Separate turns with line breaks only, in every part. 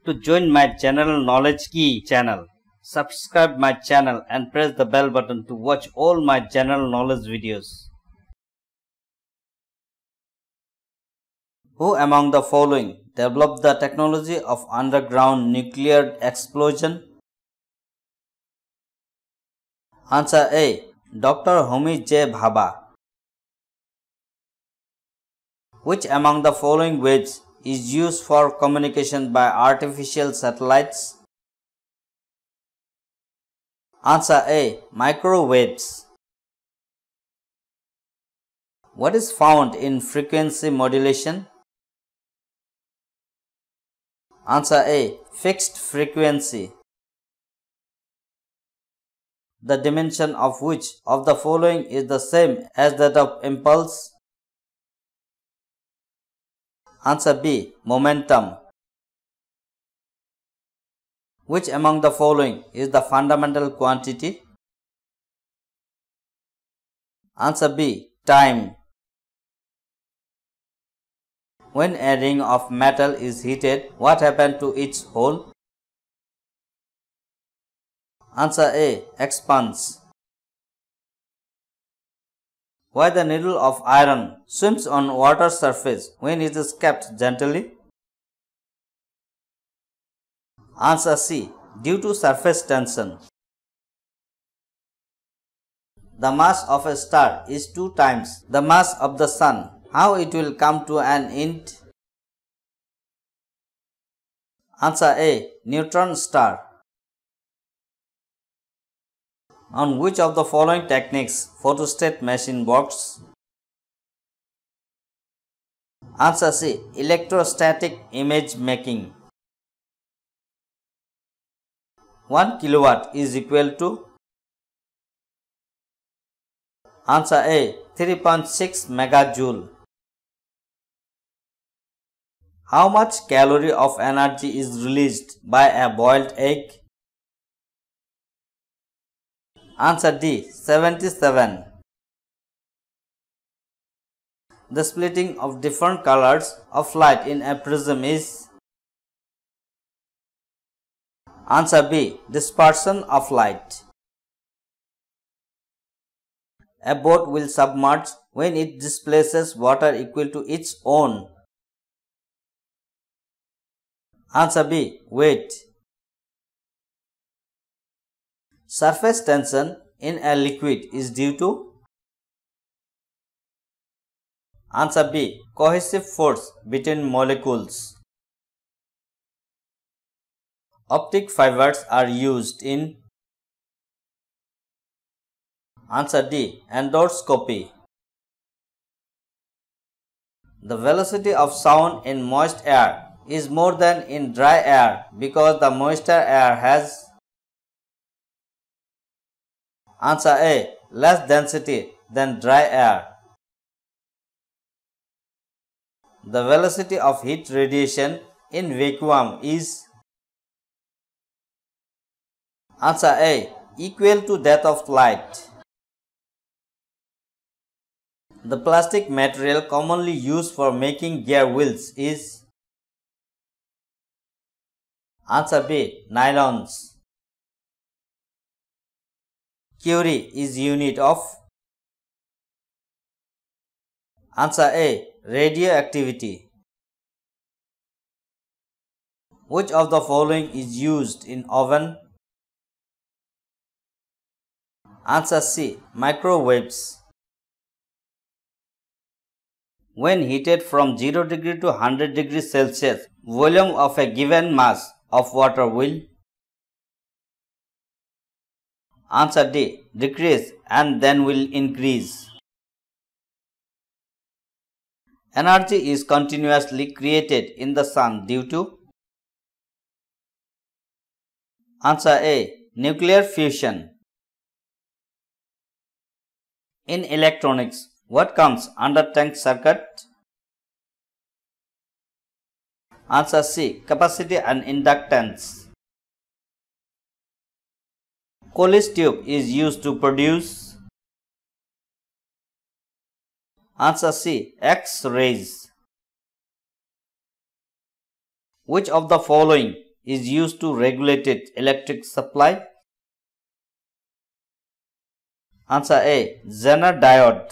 to join my general knowledge key channel. Subscribe my channel and press the bell button to watch all my general knowledge videos. Who among the following developed the technology of underground nuclear explosion? Answer A. Dr. Homi J. Bhabha. Which among the following waves is used for communication by artificial satellites? Answer A. Microwaves. What is found in frequency modulation? Answer A. Fixed frequency. The dimension of which of the following is the same as that of impulse? Answer B. Momentum. Which among the following is the fundamental quantity? Answer B. Time. When a ring of metal is heated, what happens to its hole? Answer A. Expands. Why the needle of iron swims on water surface when it is kept gently? Answer C. Due to surface tension. The mass of a star is 2 times the mass of the sun. How it will come to an end? Answer A. Neutron star. On which of the following techniques photostat machine works? Answer C. Electrostatic image making. 1 kilowatt is equal to? Answer A. 3.6 megajoule. How much calorie of energy is released by a boiled egg? Answer D. 77. The splitting of different colors of light in a prism is? Answer B. Dispersion of light. A boat will submerge when it displaces water equal to its own. Answer B. Weight. Surface tension in a liquid is due to? Answer B. Cohesive force between molecules. Optic fibers are used in? Answer D. Endoscopy. The velocity of sound in moist air is more than in dry air because the moister air has? Answer A. Less density than dry air. The velocity of heat radiation in vacuum is? Answer A. Equal to that of light. The plastic material commonly used for making gear wheels is? Answer B. Nylons. Curie is unit of? Answer A. Radioactivity. Which of the following is used in oven? Answer C. Microwaves. When heated from 0 degree to 100 degrees Celsius, volume of a given mass of water will? Answer D. Decrease and then will increase. Energy is continuously created in the sun due to? Answer A. Nuclear fusion. In electronics, what comes under tank circuit? Answer C. Capacity and inductance. Colles tube is used to produce? Answer C. X-rays. Which of the following is used to regulate its electric supply? Answer A. Zener diode.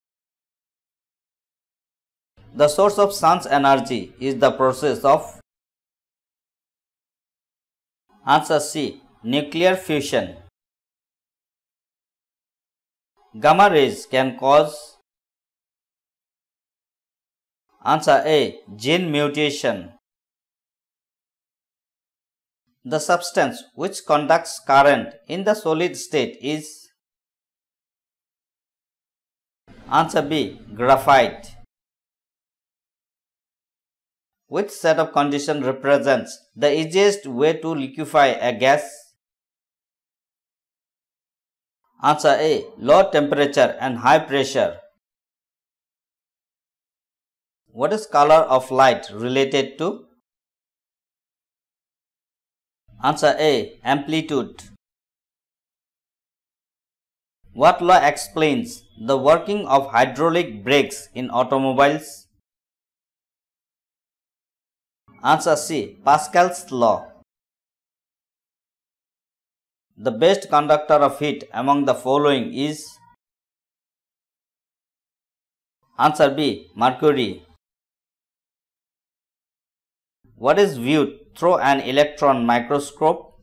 The source of sun's energy is the process of. Answer C. Nuclear fusion. Gamma rays can cause. Answer A. Gene mutation. The substance which conducts current in the solid state is. Answer B. Graphite. Which set of conditions represents the easiest way to liquefy a gas? Answer A. Low temperature and high pressure. What is color of light related to? Answer A. Amplitude. What law explains the working of hydraulic brakes in automobiles? Answer C. Pascal's law. The best conductor of heat among the following is. Answer B. Mercury. What is viewed through an electron microscope?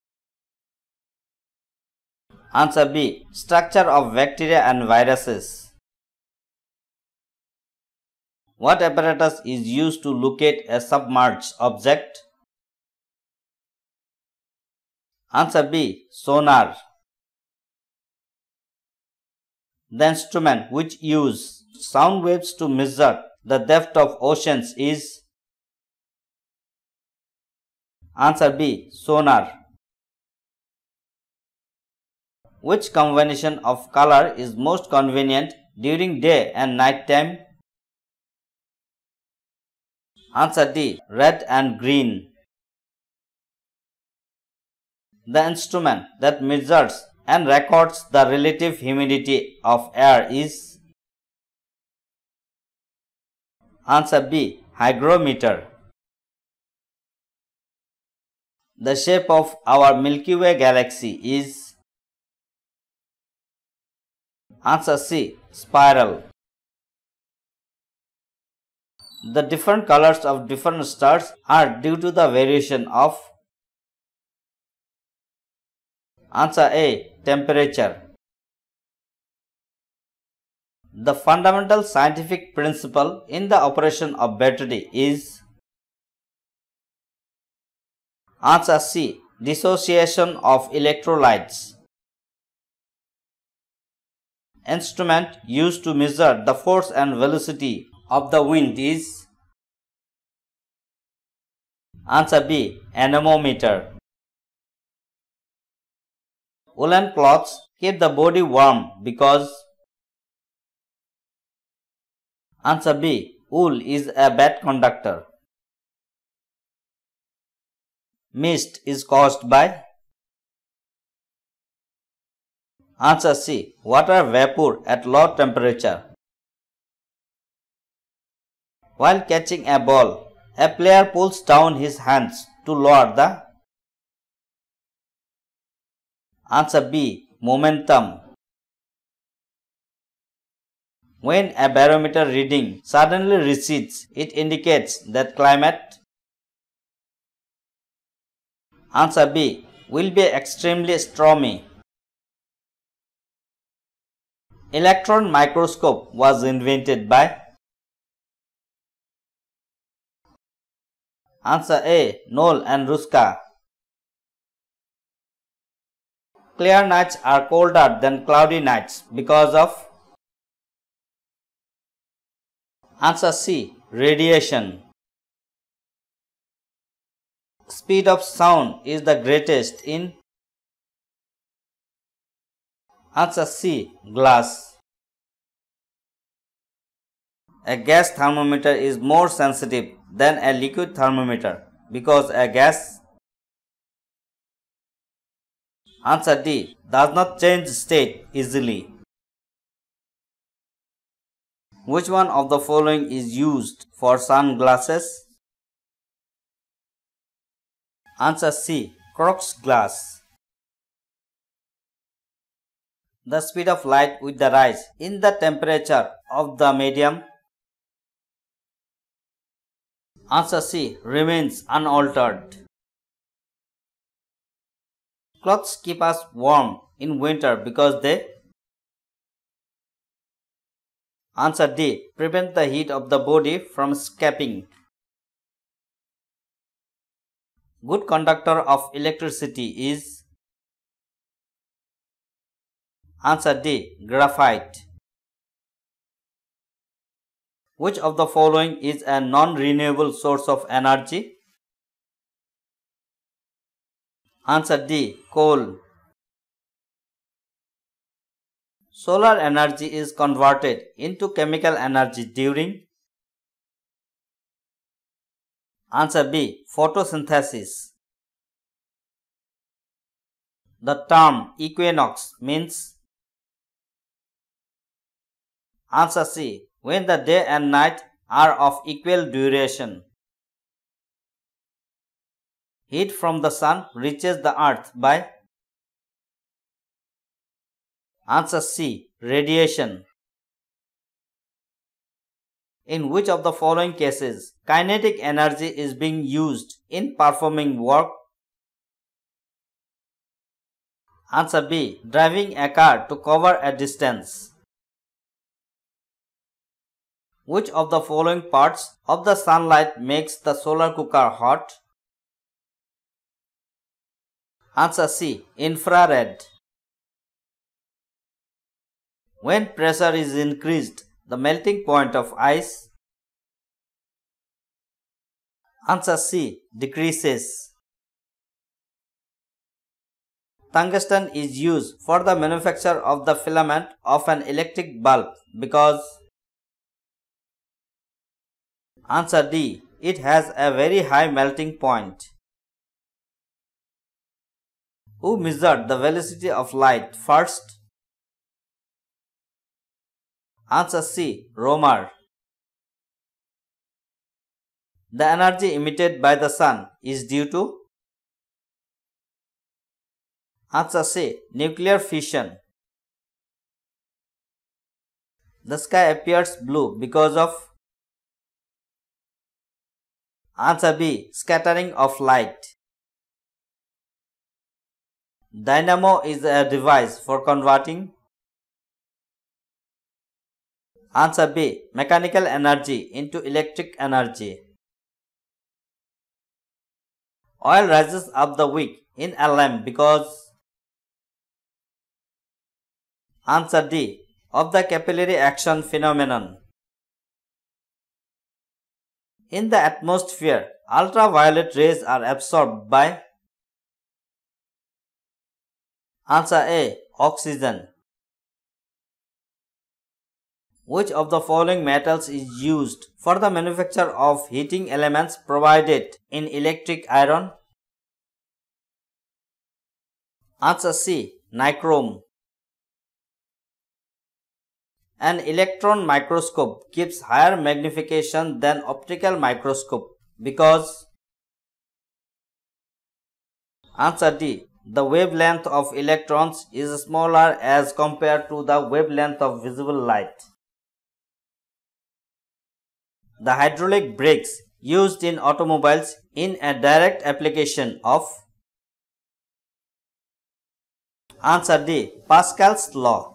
Answer B. Structure of bacteria and viruses. What apparatus is used to locate a submerged object? Answer B. Sonar. The instrument which use sound waves to measure the depth of oceans is. Answer B. Sonar. Which combination of color is most convenient during day and night time? Answer D. Red and green. The instrument that measures and records the relative humidity of air is. Answer B. Hygrometer. The shape of our Milky Way galaxy is. Answer C. Spiral. The different colors of different stars are due to the variation of. Answer A. Temperature. The fundamental scientific principle in the operation of battery is. Answer C. Dissociation of electrolytes. Instrument used to measure the force and velocity of the wind is. Answer B. Anemometer. Woolen cloths keep the body warm because. Answer B. Wool is a bad conductor. Mist is caused by. Answer C. Water vapor at low temperature. While catching a ball, a player pulls down his hands to lower the. Answer B. Momentum. When a barometer reading suddenly recedes, it indicates that climate. Answer B. Will be extremely stormy. Electron microscope was invented by. Answer A. Knoll and Ruska. Clear nights are colder than cloudy nights because of. Answer C. Radiation. Speed of sound is the greatest in. Answer C. Glass. A gas thermometer is more sensitive than a liquid thermometer because a gas. Answer D. Does not change state easily. Which one of the following is used for sunglasses? Answer C. Crookes glass. The speed of light with the rise in the temperature of the medium. Answer C. Remains unaltered. Clothes keep us warm in winter because they. Answer D. Prevent the heat of the body from escaping. Good conductor of electricity is. Answer D. Graphite. Which of the following is a non-renewable source of energy? Answer D. Coal. Solar energy is converted into chemical energy during. Answer B. Photosynthesis. The term equinox means. Answer C. When the day and night are of equal duration. Heat from the sun reaches the earth by. Answer C. Radiation. In which of the following cases kinetic energy is being used in performing work? Answer B. Driving a car to cover a distance. Which of the following parts of the sunlight makes the solar cooker hot? Answer C. Infrared. When pressure is increased, the melting point of ice. Answer C. Decreases. Tungsten is used for the manufacture of the filament of an electric bulb because. Answer D. It has a very high melting point. Who measured the velocity of light first? Answer C. Romer. The energy emitted by the sun is due to. Answer C. Nuclear fission. The sky appears blue because of. Answer B. Scattering of light. Dynamo is a device for converting. Answer B. Mechanical energy into electric energy. Oil rises up the wick in a lamp because. Answer D. Of the capillary action phenomenon. In the atmosphere, ultraviolet rays are absorbed by. Answer A. Oxygen. Which of the following metals is used for the manufacture of heating elements provided in electric iron? Answer C. Nichrome. An electron microscope gives higher magnification than optical microscope because. Answer D. The wavelength of electrons is smaller as compared to the wavelength of visible light. The hydraulic brakes used in automobiles in a direct application of. Answer D. Pascal's law.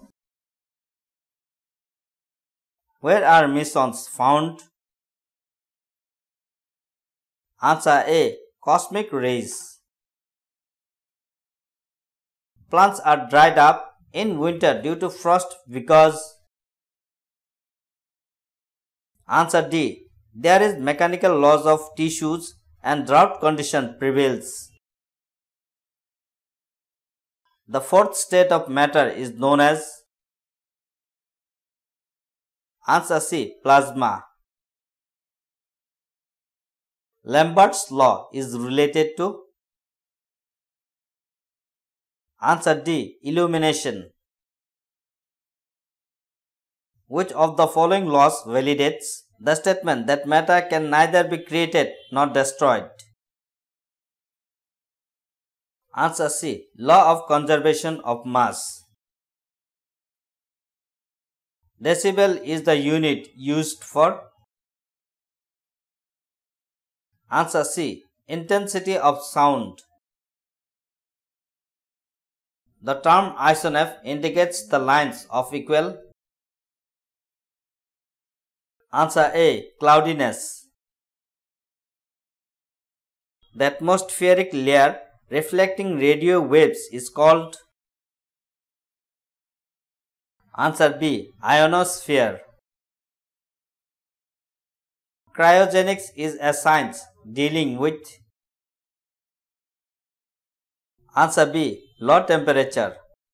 Where are mesons found? Answer A. Cosmic rays. Plants are dried up in winter due to frost because. Answer D. There is mechanical loss of tissues and drought condition prevails. The fourth state of matter is known as. Answer C. Plasma. Lambert's law is related to. Answer D. Illumination. Which of the following laws validates the statement that matter can neither be created nor destroyed? Answer C. Law of conservation of mass. Decibel is the unit used for. Answer C. Intensity of sound. The term isoneph indicates the lines of equal. Answer A. Cloudiness. The atmospheric layer reflecting radio waves is called. Answer B. Ionosphere. Cryogenics is a science dealing with. Answer B. Low temperature.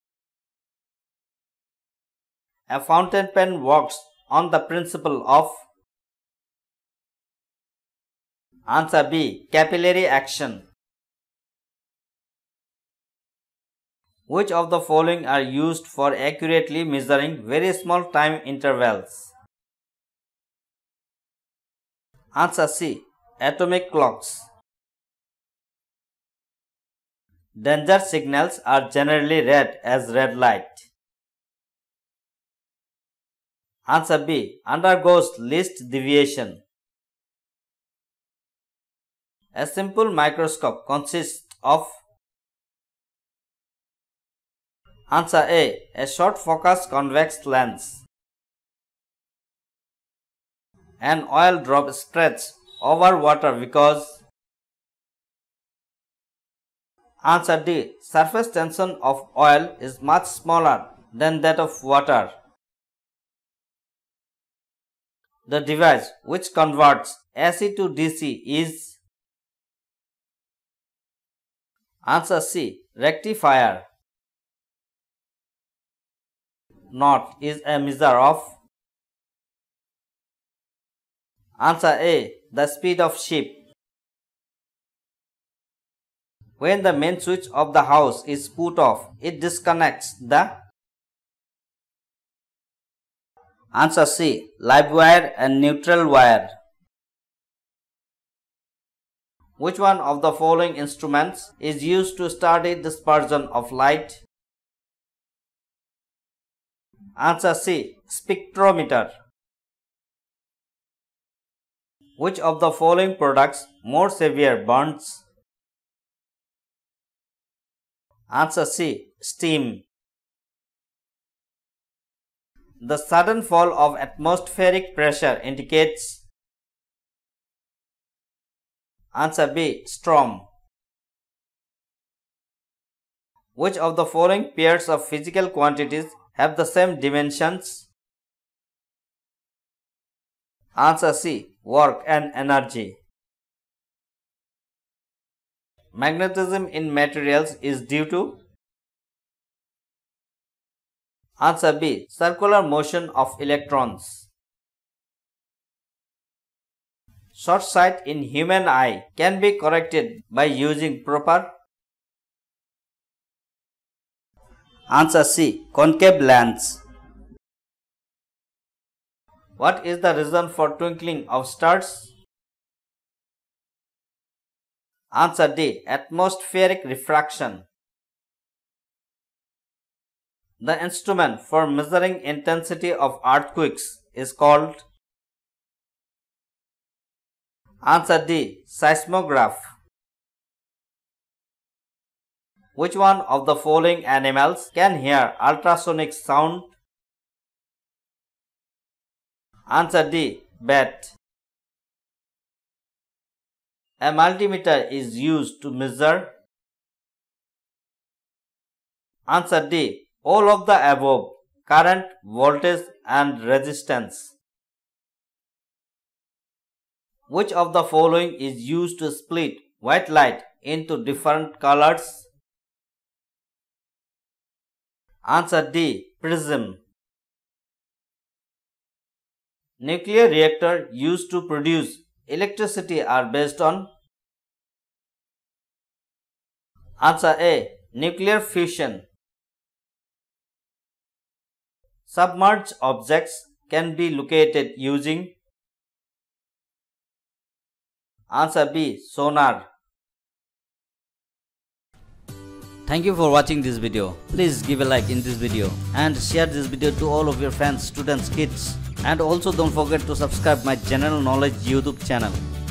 A fountain pen works on the principle of. Answer B. Capillary action. Which of the following are used for accurately measuring very small time intervals? Answer C. Atomic clocks. Danger signals are generally read as red light. Answer B. Undergoes least deviation. A simple microscope consists of. Answer A. A short focus convex lens. An oil drop spreads over water because. Answer D. Surface tension of oil is much smaller than that of water. The device which converts AC to DC is. Answer C. Rectifier. Knot is a measure of. Answer A. The speed of ship. When the main switch of the house is put off, it disconnects the. Answer C. Live wire and neutral wire. Which one of the following instruments is used to study dispersion of light? Answer C. Spectrometer. Which of the following products more severe burns? Answer C. Steam. The sudden fall of atmospheric pressure indicates. Answer B. Storm. Which of the following pairs of physical quantities have the same dimensions? Answer C. Work and energy. Magnetism in materials is due to. Answer B. Circular motion of electrons. Short sight in human eye can be corrected by using proper. Answer C. Concave lens. What is the reason for twinkling of stars? Answer D. Atmospheric refraction. The instrument for measuring intensity of earthquakes is called. Answer D. Seismograph. Which one of the following animals can hear ultrasonic sound? Answer D. Bat. A multimeter is used to measure. Answer D. All of the above: current, voltage and resistance. Which of the following is used to split white light into different colors? Answer D. Prism. Nuclear reactor used to produce electricity are based on. Answer A. Nuclear fission. Submerged objects can be located using. Answer B. Sonar. Thank you for watching this video. Please give a like in this video and share this video to all of your friends, students, kids. And also don't forget to subscribe my general knowledge YouTube channel.